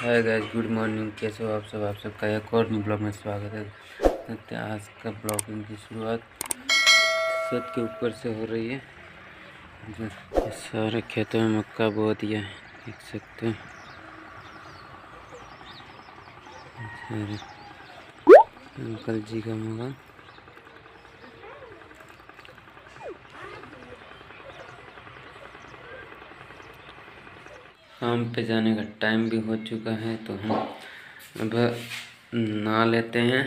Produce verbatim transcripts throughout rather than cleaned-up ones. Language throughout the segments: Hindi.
Hi guys, good morning. कैसे हो आप सब? आप सबका एक और न्यू ब्लॉग में स्वागत है। तो आज का ब्लॉगिंग की शुरुआत छत के ऊपर से हो रही है। जो सारे खेतों में मक्का बो दिया है, देख सकते हो। सारे अंकल जी का मकान। काम पे जाने का टाइम भी हो चुका है, तो हम अब नहा लेते हैं।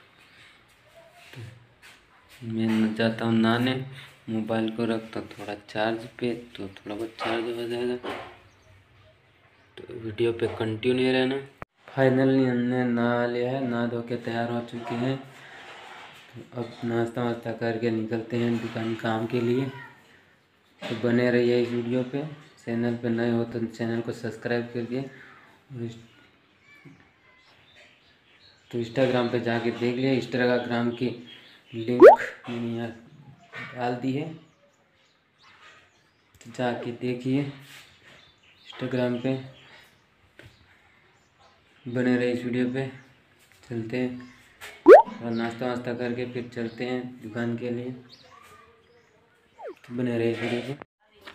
मैं जाता हूँ नहाने, मोबाइल को रखता हूँ थोड़ा चार्ज पे, तो थोड़ा बहुत चार्ज हो जाएगा। तो वीडियो पे कंटिन्यू रहना। फाइनली हमने नहा लिया है, नहा धो के तैयार हो चुके हैं। तो अब नाश्ता वास्ता करके निकलते हैं दुकान काम के लिए। तो बने रहिए इस वीडियो पे। चैनल पे नए हो तो चैनल को सब्सक्राइब करिए। तो इंस्टाग्राम पे जाके देख लिया, इंस्टाग्राम की लिंक मैंने यहाँ डाल दी है, तो जाके देखिए इंस्टाग्राम पे। बने रहे इस वीडियो पे। चलते हैं और नाश्ता वास्ता करके फिर चलते हैं दुकान के लिए। तो बने रहे इस वीडियो पे।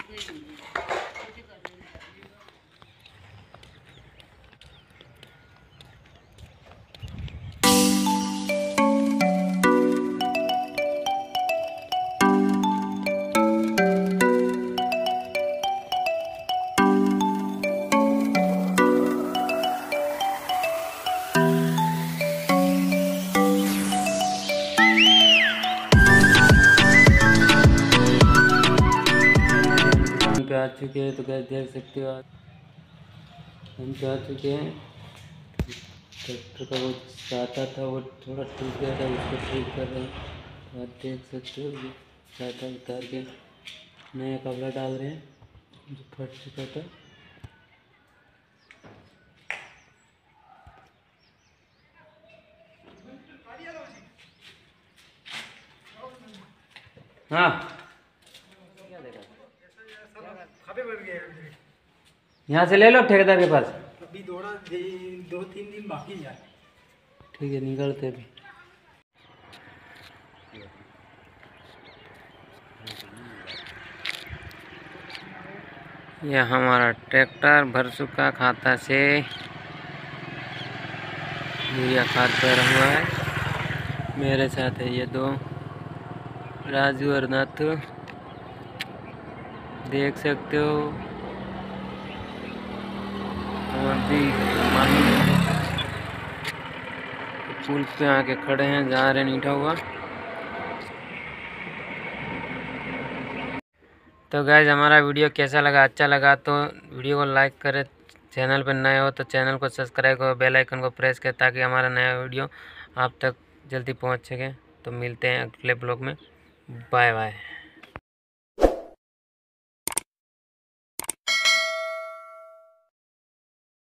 पे आ चुके हैं, तो गैस देख सकते हो आप, हम पे आ चुके हैं। ट्रैक्टर का वो छाता था, वो थोड़ा टूट गया था, उसको ठीक कर रहे हैं। तो आप देख सकते हो, ये छाता उतार के नया कपड़ा डाल रहे हैं जो फट चुका था। हाँ, यहाँ से ले लो ठेकेदार के पास। अभी थोड़ा दो तीन दिन बाकी है। ठीक है, निकलते भी। यह हमारा ट्रैक्टर भर चुका खाता से यूरिया खाद भरा हुआ है। मेरे साथ है ये दो, राजू और नाथू, देख सकते हो। और भी पुल पे आके खड़े हैं, जा रहे नीठा हुआ। तो गाइस, हमारा वीडियो कैसा लगा? अच्छा लगा तो वीडियो को लाइक करें। चैनल पर नए हो तो चैनल को सब्सक्राइब करो, बेल आइकन को प्रेस करें, ताकि हमारा नया वीडियो आप तक जल्दी पहुंच सके। तो मिलते हैं अगले ब्लॉग में। Bye bye.